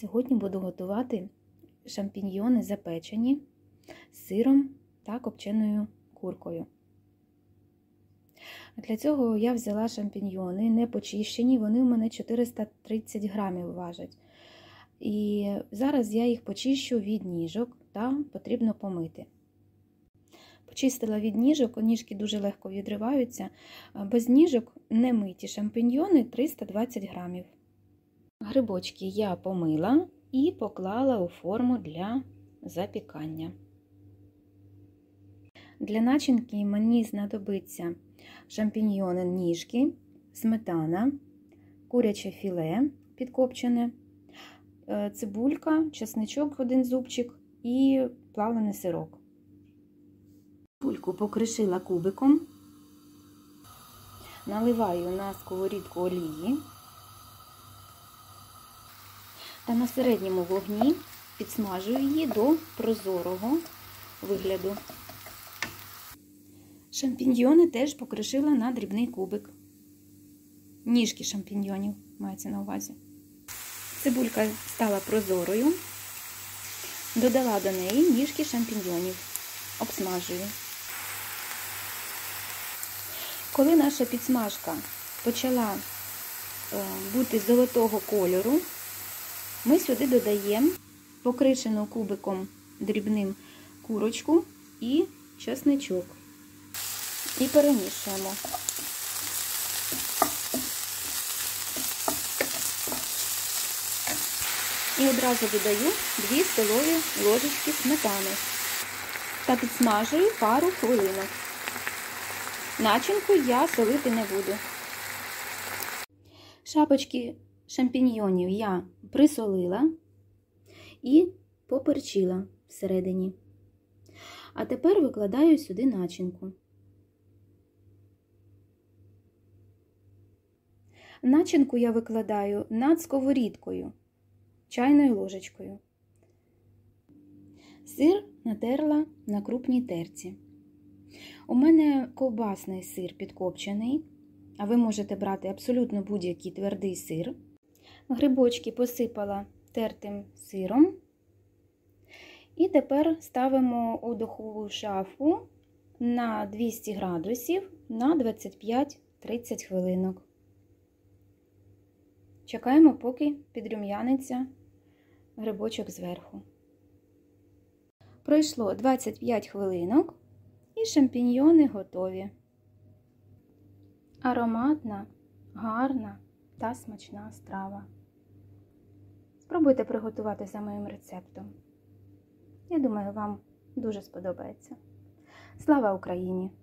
Сьогодні буду готувати шампіньйони запечені з сиром та копченою куркою. Для цього я взяла шампіньйони не почищені, вони у мене 430 грамів важать. І зараз я їх почищу від ніжок та потрібно помити. Почистила від ніжок, ніжки дуже легко відриваються. Без ніжок не миті шампіньйони 320 грамів. Грибочки я помила і поклала у форму для запікання. Для начинки мені знадобиться шампіньйони ніжки, сметана, куряче філе підкопчене, цибулька, чесничок 1 зубчик і плавлений сирок. Цибульку покришила кубиком, наливаю на сковорідку олії та на середньому вогні підсмажую її до прозорого вигляду. Шампіньйони теж покришила на дрібний кубик. Ніжки шампіньйонів мається на увазі. Цибулька стала прозорою, додала до неї ніжки шампіньйонів, обсмажую. Коли наша підсмажка почала бути золотого кольору, ми сюди додаємо покришену кубиком дрібним курочку і чесничок. І перемішуємо. І одразу додаю 2 столові ложечки сметани та підсмажую пару хвилинок. Начинку я солити не буду. Шапочки шампіньйонів я присолила і поперчила всередині. А тепер викладаю сюди начинку. Начинку я викладаю над сковорідкою, чайною ложечкою. Сир натерла на крупній терці. У мене ковбасний сир підкопчений, а ви можете брати абсолютно будь-який твердий сир. Грибочки посипала тертим сиром. І тепер ставимо у духову шафу на 200 градусів на 25-30 хвилинок. Чекаємо, поки підрум'яниться грибочок зверху. Пройшло 25 хвилинок і шампіньйони готові. Ароматна, гарна та смачна страва. Спробуйте приготувати за моїм рецептом. Я думаю, вам дуже сподобається. Слава Україні!